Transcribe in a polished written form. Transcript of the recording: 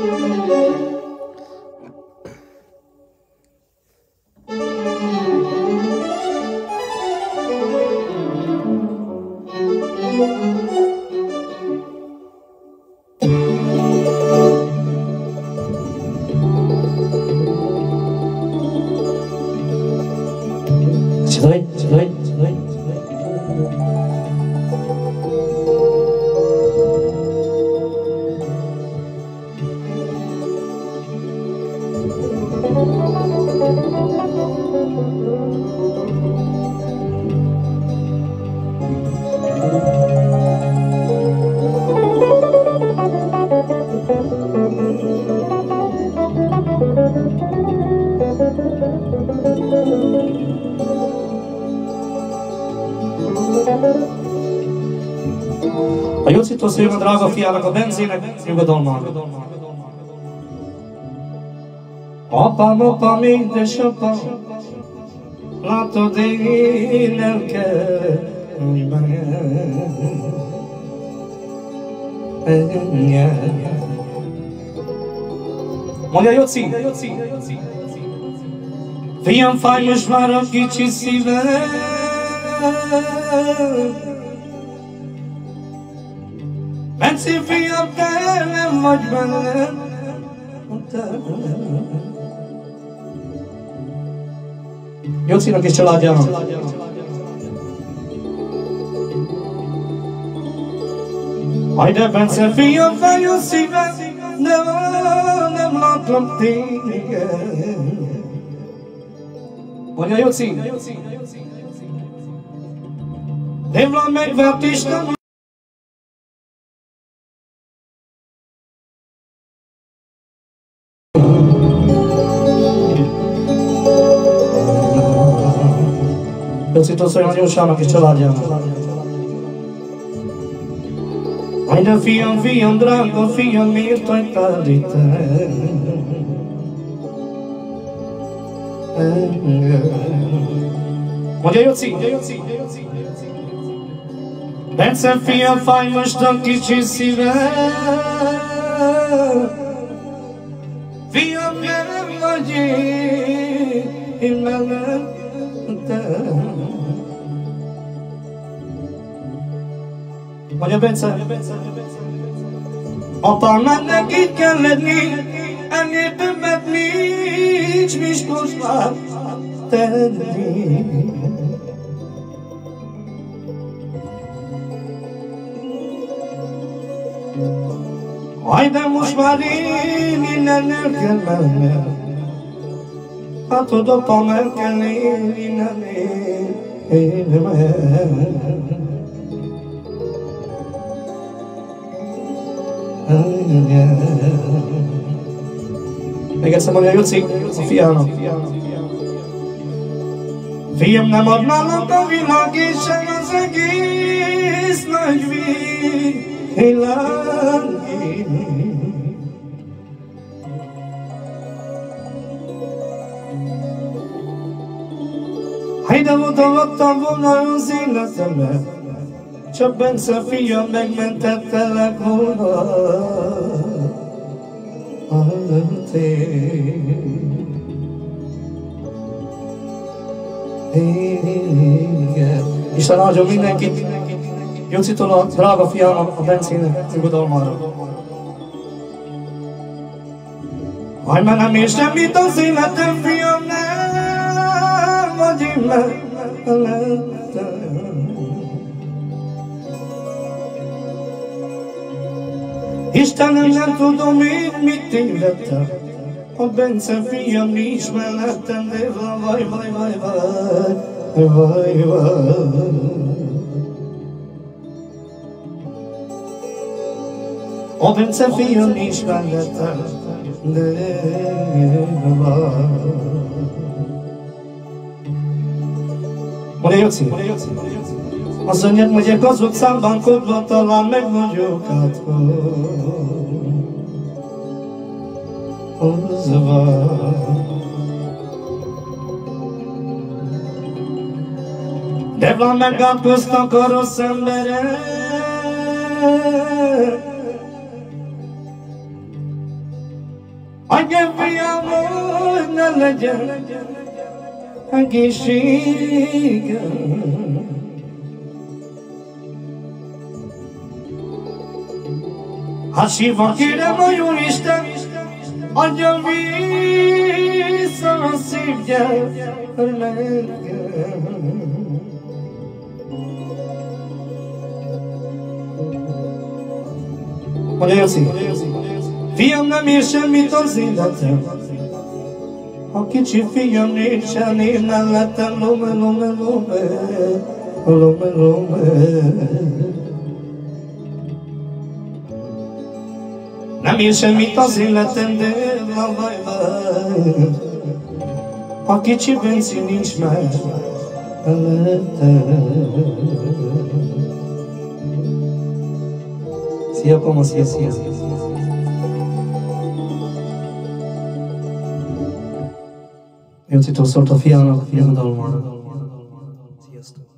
A Jucitól szívem, drága fiának, a benzének, nyugodalmának. Apám, édesapám, látod, én el kell, hogy mondja Joci! Fiam, fáj most már a kicsi szívem, Bence, fiam, te nem vagy bennem, Jocinak és családjának. Aj, de Bence, fiam, fáj a szívem, de nem látlak téged. Mondja Joci! Devla megvert Isten, Jocitól szóljon a Jósának és családjának. Aj, de fiam, drága fiam, miért hagytál itt el? Mondja Joci! Bence, fiam, fáj most a kicsi szívem. Fiam, nem vagy én mellettem. Mondja Bence! Apámnak neki kell lenni, ennél többet nincs Miskolcban tenni. Aj, de most már én innen el kell mennem. Hát oda apám el kell én innen élnem. Még egyszer mondja Joci a fiának. Fiam, nem adnálak a világ és sem az egész nagy világ. Hajde, odaadtam volna az életemet, csak Bence, fiam, megmentettelek volna. Isten áldjon mindenkit, Jocitól a drága fiának, a Bencének nyugodalmára. Aj, mert nem ér semmit az életem, fiam, nem vagy én mellettem. Istenem, nem tudom én, mit tévedtem. A Bence, fiam, nincs mellettem, de vaj. A Bence, fiam, nincs mellettem, de vaj. Mondja Joci! Az anyag megyek az utcában kodva, talán meg vagyok áthozva. De van megátkoztak a rossz emberek, Anche viamo nella gente, anche sciga. Asi vakire majorista, anche vi sono sivja lerga. Olha assim. Fiam na mirë mi torzinda të O ki që fiam një shani në lata lume, lume, lume Lume, lume Na mirë mi torzinda të ndë lalaj laj O ki që vend si një shme Sia como sia. Eu te estou solto a fiar na fiar da alma.